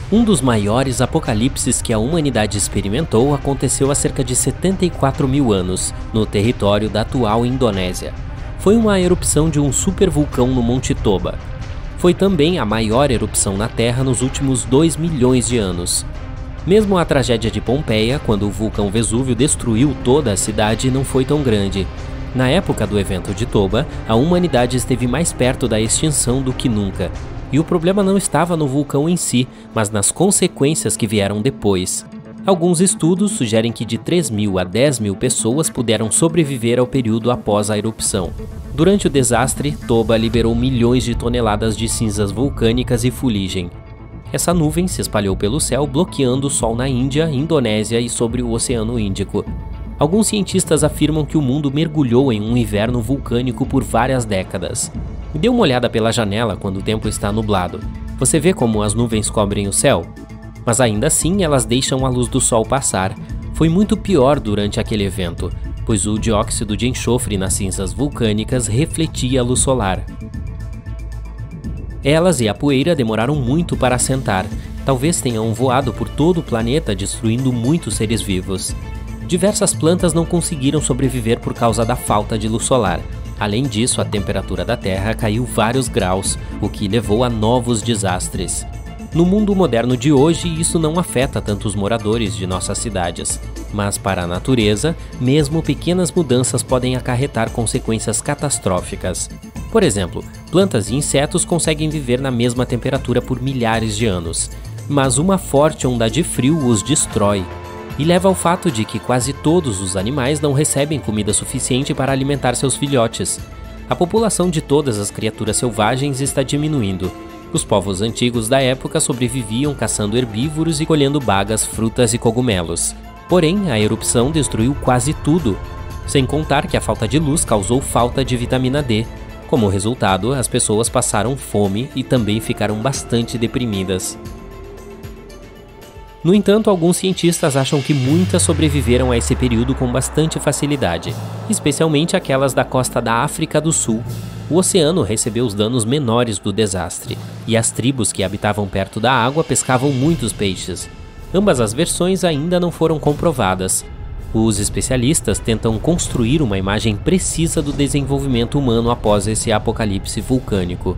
Um dos maiores apocalipses que a humanidade experimentou aconteceu há cerca de 74 mil anos, no território da atual Indonésia. Foi uma erupção de um supervulcão no Monte Toba. Foi também a maior erupção na Terra nos últimos 2 milhões de anos. Mesmo a tragédia de Pompeia, quando o vulcão Vesúvio destruiu toda a cidade, não foi tão grande. Na época do evento de Toba, a humanidade esteve mais perto da extinção do que nunca. E o problema não estava no vulcão em si, mas nas consequências que vieram depois. Alguns estudos sugerem que de 3.000 a 10.000 pessoas puderam sobreviver ao período após a erupção. Durante o desastre, Toba liberou milhões de toneladas de cinzas vulcânicas e fuligem. Essa nuvem se espalhou pelo céu, bloqueando o Sol na Índia, Indonésia e sobre o Oceano Índico. Alguns cientistas afirmam que o mundo mergulhou em um inverno vulcânico por várias décadas. Dê uma olhada pela janela quando o tempo está nublado. Você vê como as nuvens cobrem o céu? Mas ainda assim elas deixam a luz do sol passar. Foi muito pior durante aquele evento, pois o dióxido de enxofre nas cinzas vulcânicas refletia a luz solar. Elas e a poeira demoraram muito para assentar. Talvez tenham voado por todo o planeta, destruindo muitos seres vivos. Diversas plantas não conseguiram sobreviver por causa da falta de luz solar. Além disso, a temperatura da Terra caiu vários graus, o que levou a novos desastres. No mundo moderno de hoje, isso não afeta tanto os moradores de nossas cidades. Mas para a natureza, mesmo pequenas mudanças podem acarretar consequências catastróficas. Por exemplo, plantas e insetos conseguem viver na mesma temperatura por milhares de anos, mas uma forte onda de frio os destrói. E leva ao fato de que quase todos os animais não recebem comida suficiente para alimentar seus filhotes. A população de todas as criaturas selvagens está diminuindo. Os povos antigos da época sobreviviam caçando herbívoros e colhendo bagas, frutas e cogumelos. Porém, a erupção destruiu quase tudo, sem contar que a falta de luz causou falta de vitamina D. Como resultado, as pessoas passaram fome e também ficaram bastante deprimidas. No entanto, alguns cientistas acham que muitas sobreviveram a esse período com bastante facilidade, especialmente aquelas da costa da África do Sul. O oceano recebeu os danos menores do desastre, e as tribos que habitavam perto da água pescavam muitos peixes. Ambas as versões ainda não foram comprovadas. Os especialistas tentam construir uma imagem precisa do desenvolvimento humano após esse apocalipse vulcânico.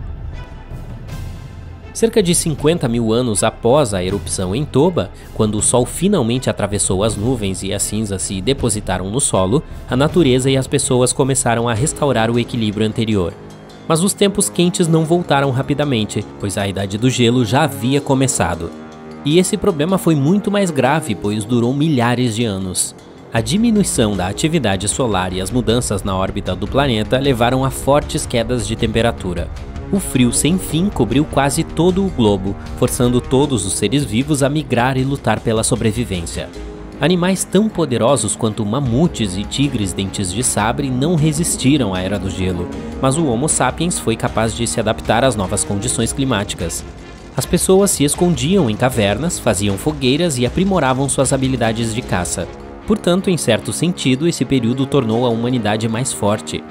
Cerca de 50 mil anos após a erupção em Toba, quando o Sol finalmente atravessou as nuvens e as cinzas se depositaram no solo, a natureza e as pessoas começaram a restaurar o equilíbrio anterior. Mas os tempos quentes não voltaram rapidamente, pois a Idade do Gelo já havia começado. E esse problema foi muito mais grave, pois durou milhares de anos. A diminuição da atividade solar e as mudanças na órbita do planeta levaram a fortes quedas de temperatura. O frio sem fim cobriu quase todo o globo, forçando todos os seres vivos a migrar e lutar pela sobrevivência. Animais tão poderosos quanto mamutes e tigres dentes de sabre não resistiram à Era do Gelo, mas o Homo sapiens foi capaz de se adaptar às novas condições climáticas. As pessoas se escondiam em cavernas, faziam fogueiras e aprimoravam suas habilidades de caça. Portanto, em certo sentido, esse período tornou a humanidade mais forte.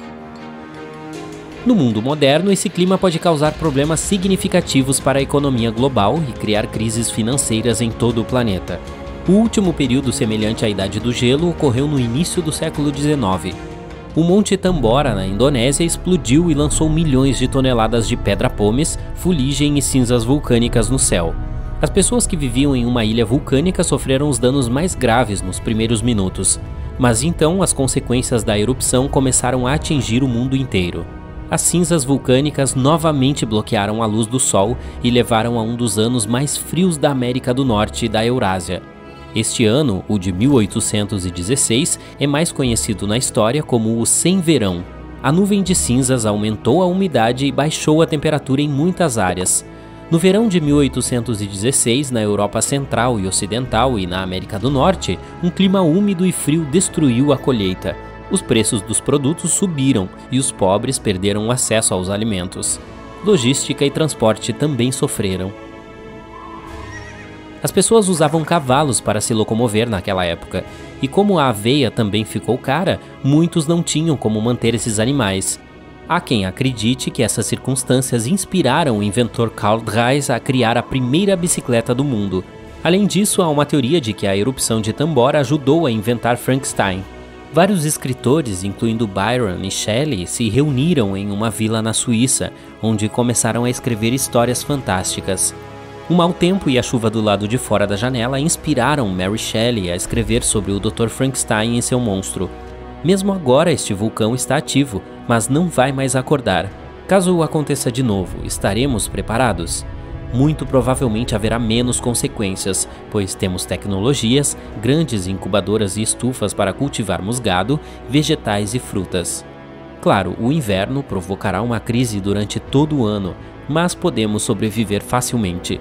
No mundo moderno, esse clima pode causar problemas significativos para a economia global e criar crises financeiras em todo o planeta. O último período semelhante à Idade do Gelo ocorreu no início do século XIX. O Monte Tambora, na Indonésia, explodiu e lançou milhões de toneladas de pedra-pomes, fuligem e cinzas vulcânicas no céu. As pessoas que viviam em uma ilha vulcânica sofreram os danos mais graves nos primeiros minutos, mas então as consequências da erupção começaram a atingir o mundo inteiro. As cinzas vulcânicas novamente bloquearam a luz do Sol e levaram a um dos anos mais frios da América do Norte e da Eurásia. Este ano, o de 1816, é mais conhecido na história como o Sem Verão. A nuvem de cinzas aumentou a umidade e baixou a temperatura em muitas áreas. No verão de 1816, na Europa Central e Ocidental e na América do Norte, um clima úmido e frio destruiu a colheita. Os preços dos produtos subiram e os pobres perderam o acesso aos alimentos. Logística e transporte também sofreram. As pessoas usavam cavalos para se locomover naquela época, e como a aveia também ficou cara, muitos não tinham como manter esses animais. Há quem acredite que essas circunstâncias inspiraram o inventor Carl Drais a criar a primeira bicicleta do mundo. Além disso, há uma teoria de que a erupção de Tambora ajudou a inventar Frankenstein. Vários escritores, incluindo Byron e Shelley, se reuniram em uma vila na Suíça, onde começaram a escrever histórias fantásticas. O mau tempo e a chuva do lado de fora da janela inspiraram Mary Shelley a escrever sobre o Dr. Frankenstein e seu monstro. Mesmo agora este vulcão está ativo, mas não vai mais acordar. Caso aconteça de novo, estaremos preparados? Muito provavelmente haverá menos consequências, pois temos tecnologias, grandes incubadoras e estufas para cultivarmos gado, vegetais e frutas. Claro, o inverno provocará uma crise durante todo o ano, mas podemos sobreviver facilmente.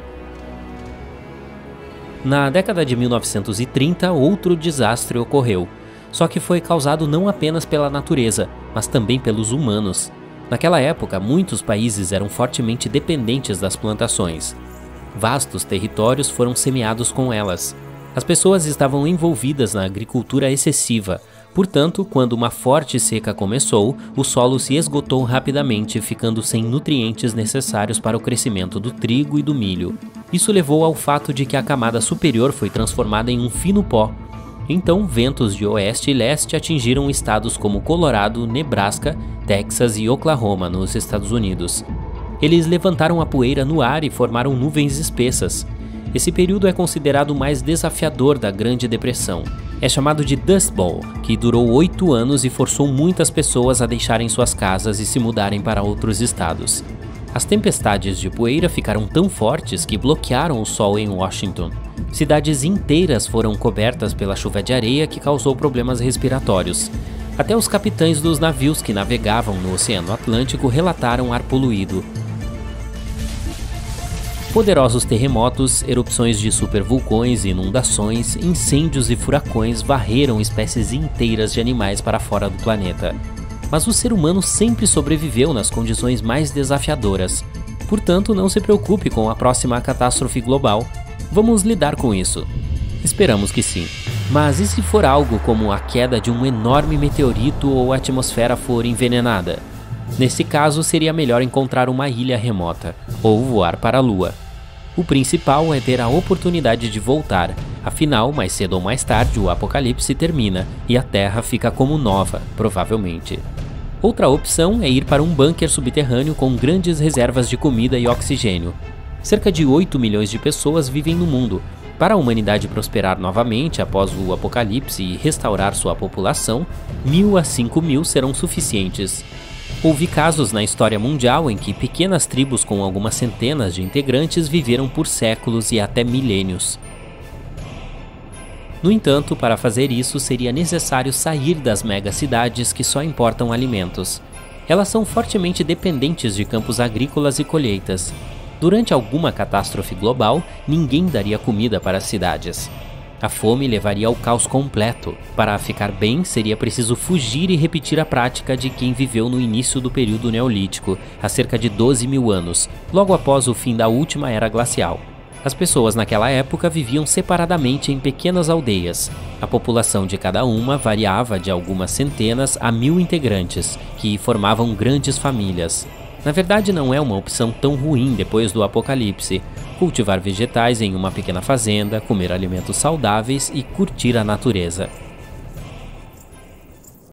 Na década de 1930, outro desastre ocorreu, só que foi causado não apenas pela natureza, mas também pelos humanos. Naquela época, muitos países eram fortemente dependentes das plantações. Vastos territórios foram semeados com elas. As pessoas estavam envolvidas na agricultura excessiva, portanto, quando uma forte seca começou, o solo se esgotou rapidamente, ficando sem nutrientes necessários para o crescimento do trigo e do milho. Isso levou ao fato de que a camada superior foi transformada em um fino pó. Então, ventos de oeste e leste atingiram estados como Colorado, Nebraska, Texas e Oklahoma, nos Estados Unidos. Eles levantaram a poeira no ar e formaram nuvens espessas. Esse período é considerado o mais desafiador da Grande Depressão. É chamado de Dust Bowl, que durou 8 anos e forçou muitas pessoas a deixarem suas casas e se mudarem para outros estados. As tempestades de poeira ficaram tão fortes que bloquearam o sol em Washington. Cidades inteiras foram cobertas pela chuva de areia que causou problemas respiratórios. Até os capitães dos navios que navegavam no Oceano Atlântico relataram ar poluído. Poderosos terremotos, erupções de supervulcões, inundações, incêndios e furacões varreram espécies inteiras de animais para fora do planeta. Mas o ser humano sempre sobreviveu nas condições mais desafiadoras. Portanto, não se preocupe com a próxima catástrofe global. Vamos lidar com isso. Esperamos que sim. Mas e se for algo como a queda de um enorme meteorito ou a atmosfera for envenenada? Nesse caso, seria melhor encontrar uma ilha remota, ou voar para a Lua. O principal é ter a oportunidade de voltar, afinal, mais cedo ou mais tarde, o apocalipse termina e a Terra fica como nova, provavelmente. Outra opção é ir para um bunker subterrâneo com grandes reservas de comida e oxigênio. Cerca de 8 milhões de pessoas vivem no mundo. Para a humanidade prosperar novamente após o apocalipse e restaurar sua população, 1.000 a 5.000 serão suficientes. Houve casos na história mundial em que pequenas tribos com algumas centenas de integrantes viveram por séculos e até milênios. No entanto, para fazer isso seria necessário sair das megacidades que só importam alimentos. Elas são fortemente dependentes de campos agrícolas e colheitas. Durante alguma catástrofe global, ninguém daria comida para as cidades. A fome levaria ao caos completo. Para ficar bem, seria preciso fugir e repetir a prática de quem viveu no início do período neolítico, há cerca de 12.000 anos, logo após o fim da última era glacial. As pessoas naquela época viviam separadamente em pequenas aldeias. A população de cada uma variava de algumas centenas a 1.000 integrantes, que formavam grandes famílias. Na verdade, não é uma opção tão ruim depois do apocalipse. Cultivar vegetais em uma pequena fazenda, comer alimentos saudáveis e curtir a natureza.